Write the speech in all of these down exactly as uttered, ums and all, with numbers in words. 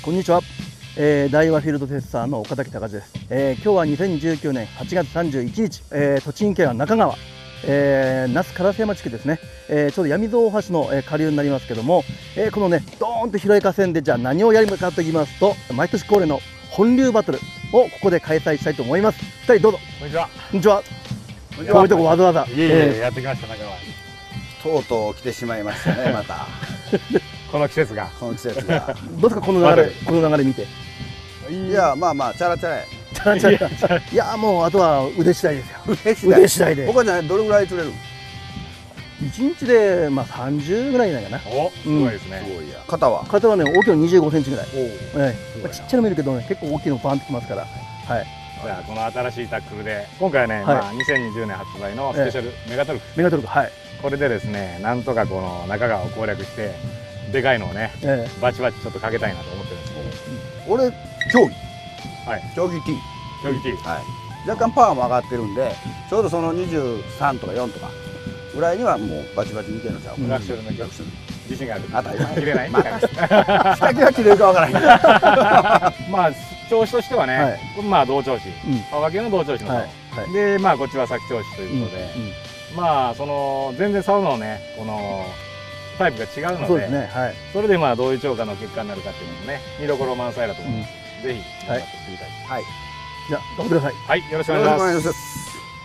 こんにちは、えー、大和フィールドテッサーの岡崎隆です。えー、今日はにせんじゅうきゅうねんはちがつさんじゅういちにち、えー、栃木県は那珂川、えー、那須烏山地区ですね、えー、ちょうど闇蔵大橋の、えー、下流になりますけども、えー、このねドーンと広い河川でじゃあ何をやるかと言いますと、毎年恒例の本流バトルをここで開催したいと思います。ふたりどうぞ。 こんにちは。 こんにちは。こういうとこわざわざいえいえ、 えーやってきました中川。 とうとう来てしまいましたね、またこの季節が。 この季節が。 どうですかこの流れ、この流れ見て。 いや、まあまあ、チャラチャラや。 チャラチャラ。いやもうあとは腕次第ですよ。 腕次第。 腕次第で。 他じゃない、どれぐらい釣れる。 いちにちでまあさんじゅうぐらいないかな。 お、すごいですね。 すごいや。肩は。 肩はね大きいのにじゅうごセンチぐらい。 おお。 ええ、まあちっちゃいの見るけどね結構大きいのバンってきますから。はい。 じゃあこの新しいタックルで今回はね、まあにせんにじゅうねん発売のスペシャルメガトルク。 メガトルク、はい。 これでですね、なんとかこの中川を攻略してでかいのをね、バチバチちょっとかけたいなと思ってるんですけど。 俺競技。 はい。 競技 T。 競技 T。 はい。若干パワーも上がってるんで、ちょうどそのにじゅうさんとかよんとかぐらいにはもうバチバチいけるのちゃう。 ラクショルの曲。自信がある。 当たり前。 切れない。 下着は切れるかわからへん。 まあ調子としてはね、まあ同調子、青掛けの同調子の竿で、まあこっちは先調子ということで、まあその全然竿のねこのタイプが違うので、それでまあどういう釣果の結果になるかっていうのもね見どころ満載だと思います。ぜひ頑張って釣りたい。 はい。じゃあ頑張ってください。 はい、よろしくお願いします。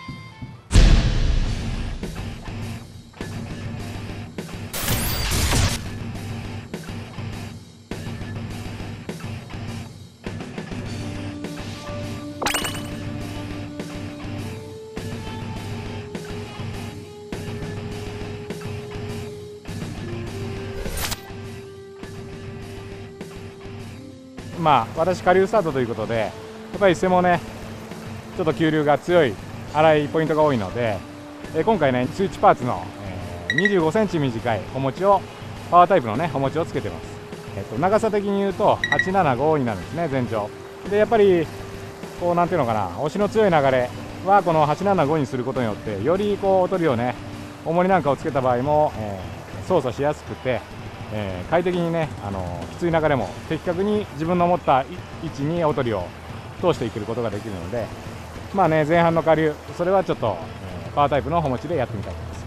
まあ私下流スタートということで、やっぱり背もねちょっと急流が強い粗いポイントが多いので、え今回ねスイッチパーツの、えー、にじゅうごセンチ短いお餅をパワータイプのねお餅をつけてます。えっと長さ的に言うとはちななごになるんですね、全長で。やっぱりこうなんていうのかな、押しの強い流れはこのはちななごにすることによってよりこうおとりをね重りなんかをつけた場合も、えー、操作しやすくて、えー、快適にね、あのきつい流れも的確に自分の思った位置におとりを通していけることができるので、まあね前半の下流それはちょっと、えー、パワータイプの穂持ちでやってみたいと思います。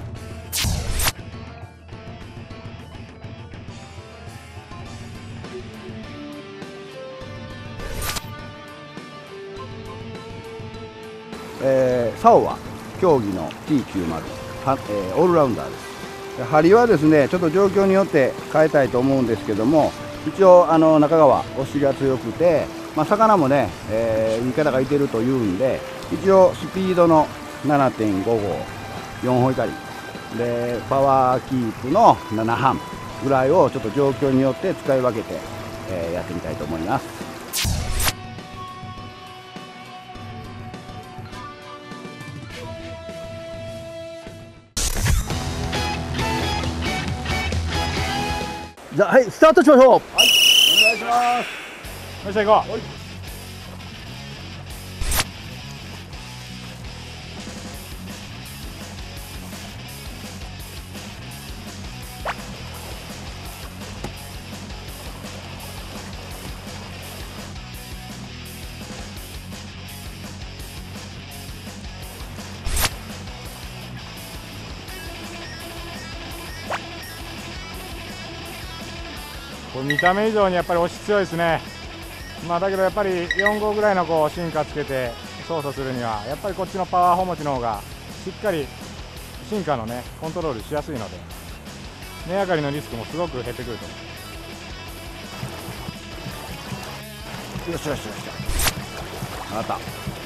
えー、竿は競技の ティーきゅうじゅう、はえー、オールラウンダーです。針はですねちょっと状況によって変えたいと思うんですけども、一応あの中川押しが強くて、まあ、魚もね、えー、いい方がいてるというんで、一応スピードの ななてんごご、よんほん光でパワーキープのななはんぐらいをちょっと状況によって使い分けて、えー、やってみたいと思います。 じゃあはいスタートしましょう。はい、 お願いします。 よっしゃ行こう。はい、これ見た目以上にやっぱり押し強いですね。まあだけどやっぱりよん号ぐらいのこう進化つけて操作するにはやっぱりこっちのパワー穂持ちの方がしっかり進化のねコントロールしやすいので、値上がりのリスクもすごく減ってくると思よしよしよし、あった。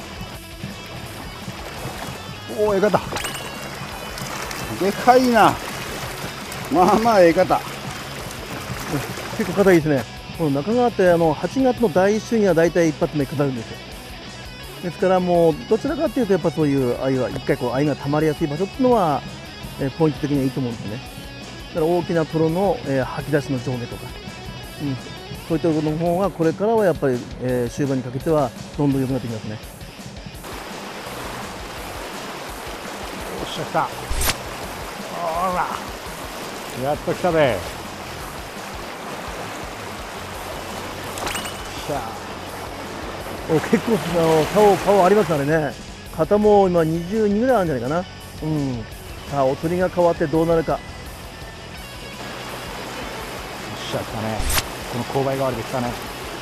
おお、ええ方。でかいな。まあまあええ方。 結構硬いですね。この中川ってあのはちがつのだいいっ週には大体一発目下るんですよ。ですからもうどちらかというとやっぱそういう愛は一回こう愛が溜まりやすい場所っていうのは、えー、ポイント的にはいいと思うんですね。だから大きなプロの、えー、吐き出しの上下とか、うん、そういったことの方がこれからはやっぱり、えー、終盤にかけてはどんどん良くなってきますね。よっしゃ来た。ほらやっと来たで。 しゃー。お、結構あの顔顔ありますからね。肩も今にじゅうにぐらいあるんじゃないかな。うん。さあお釣りが変わってどうなるか。 よっしゃ、来たね。この勾配代わりで来たね。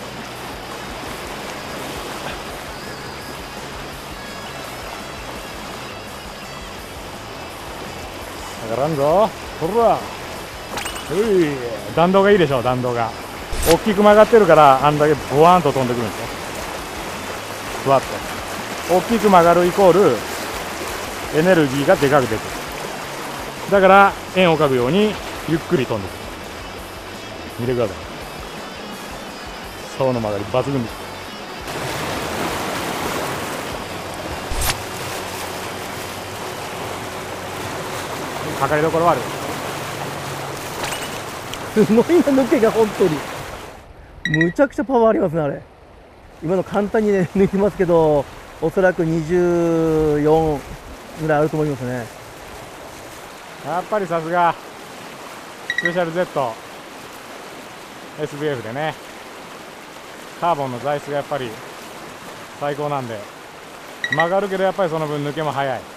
下がらんぞ。ほら。うい、弾道がいいでしょ。弾道が大きく曲がってるから、あんだけボワーンと飛んでくるんですよ。ふわっと大きく曲がるイコールエネルギーがでかく出てる。だから円を描くようにゆっくり飛んでくる。見てください。竿の曲がり抜群です。かかりどころはある。 すごいな、抜けが本当にむちゃくちゃパワーありますね。あれ今の簡単に、ね、抜きますけど、おそらくにじゅうよんぐらいあると思いますね。 やっぱりさすがスペシャル ゼットエスビーエフ でね、カーボンの材質がやっぱり最高なんで、曲がるけどやっぱりその分抜けも速い。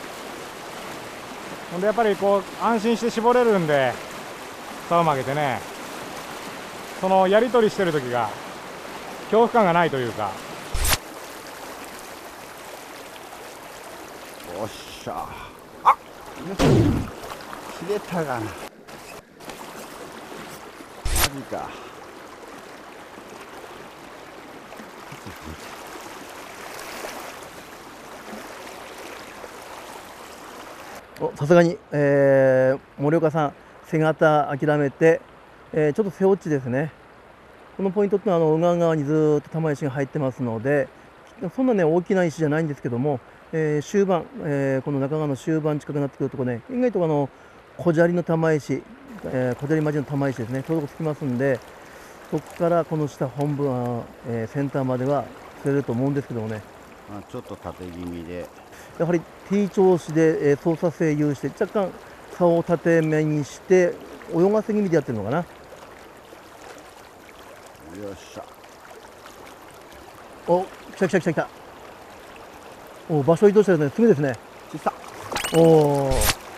ほんでやっぱりこう安心して絞れるんで、竿を曲げてね、そのやり取りしてる時が恐怖感がないというか。 よっしゃ。あ、切れたがな。マジか。 お、さすがに、えー、森岡さん背がた諦めて、えー、ちょっと背落ちですね。このポイントってのはあの右岸側にずっと玉石が入ってますので、そんなね大きな石じゃないんですけども、えー、終盤、えー、この中川の終盤近くなってくるところね、意外とあの小砂利の玉石、えー、小砂利混じりの玉石ですね、ちょうどつきますんで、そこからこの下本部は、えー、センターまでは釣れると思うんですけどもね。 まあ、ちょっと縦気味で、 やはり T 調子で、えー、操作性有して若干竿を縦めにして泳がせ気味でやってるのかな。 よっしゃ。 お、来た来た来た来た。お、場所移動したらね、すぐですね。 小さ。 おお。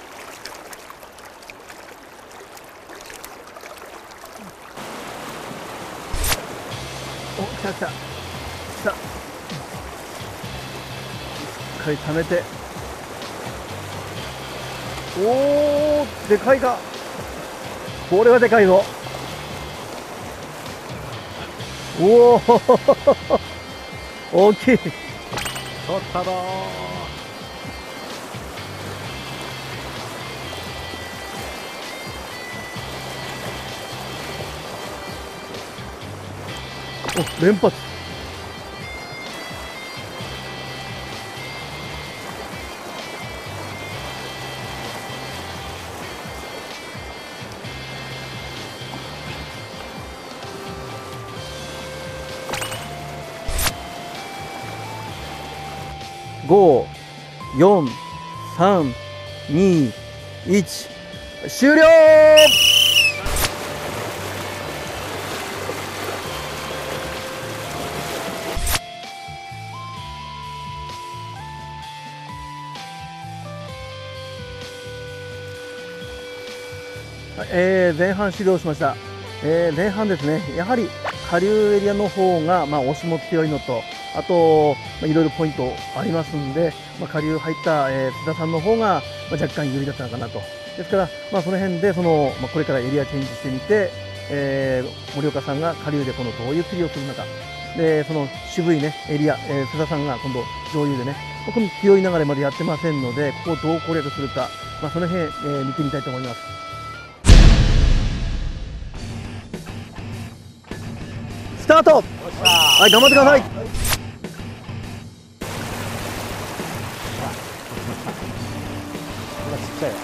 お、来た来た。来た。しっかり溜めて。おお、でかいか。これはでかいぞ。おお大きい。 取ったぞお、連発。ご、よん、さん、に、いち、終了。えー、前半終了しました。えー、前半ですね、やはり下流エリアの方が、まあ、押しも強いのと、あと、まあ、いろいろポイントありますんで、まあ、下流入った、えー、須田さんの方が、まあ、若干有利だったのかなと。ですから、まあ、その辺でその、まあ、これからエリアチェンジしてみて、えー、森岡さんが下流でこのどういう釣りをするのか、でその渋い、ね、エリア、えー、須田さんが今度上流でね、この強い流れまでやってませんので、ここをどう攻略するか、まあ、その辺、えー、見てみたいと思います。スタート。はい、頑張ってください。 ちっちゃいわ。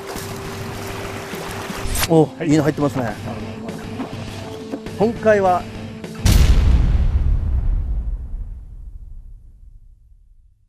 お、いいの入ってますね。今回は